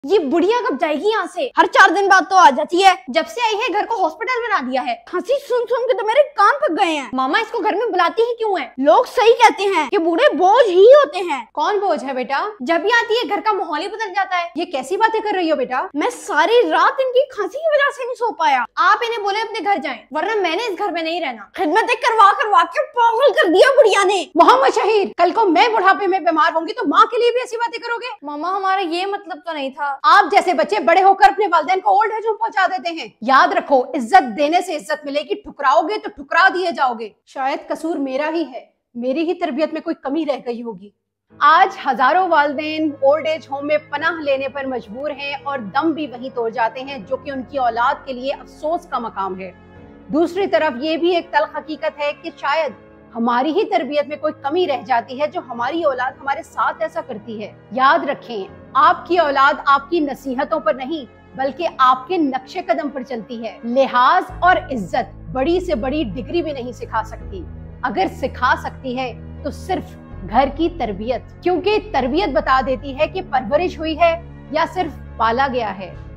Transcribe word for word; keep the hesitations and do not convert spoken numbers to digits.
ये बुढ़िया कब जाएगी यहाँ से? हर चार दिन बाद तो आ जाती है। जब से आई है घर को हॉस्पिटल बना दिया है। हंसी सुन सुन के तो मेरे कान पक गए हैं। मामा इसको घर में बुलाती ही क्यों है? लोग सही कहते हैं कि बूढ़े बोझ ही होते हैं। कौन बोझ है बेटा? जब भी आती है घर का माहौल ही बदल जाता है। ये कैसी बातें कर रही हो बेटा? मैं सारी रात इनकी खांसी की वजह से नहीं सो पाया। आप इन्हें बोले अपने घर जाएं, वरना मैंने इस घर में नहीं रहना। खिदमतें करवा करवा के पागल कर दिया बुढ़िया ने। मोहम्मद शहीर, कल को मैं बुढ़ापे में बीमार होंगी तो माँ के लिए भी ऐसी बातें करोगे? मामा हमारा ये मतलब तो नहीं था। आप जैसे बच्चे बड़े होकर अपने वालिदैन को ओल्ड एज होम पहुंचा देते हैं। याद रखो, इज्जत देने से इज्जत मिलेगी, ठुकराओगे तो ठुकरा दिए जाओगे। शायद कसूर मेरा ही है, मेरी ही तरबियत में कोई कमी रह गई होगी। आज हजारों वालिदैन ओल्ड एज होम में पनाह लेने पर मजबूर हैं और दम भी वहीं तोड़ जाते हैं, जो कि उनकी औलाद के लिए अफसोस का मकाम है। दूसरी तरफ ये भी एक तल्ख हकीकत है कि शायद हमारी ही तरबियत में कोई कमी रह जाती है, जो हमारी औलाद हमारे साथ ऐसा करती है। याद रखें, आपकी औलाद आपकी नसीहतों पर नहीं बल्कि आपके नक्शे कदम पर चलती है। लिहाज और इज्जत बड़ी से बड़ी डिग्री भी नहीं सिखा सकती। अगर सिखा सकती है तो सिर्फ घर की तरबियत, क्योंकि तरबियत बता देती है कि परवरिश हुई है या सिर्फ पाला गया है।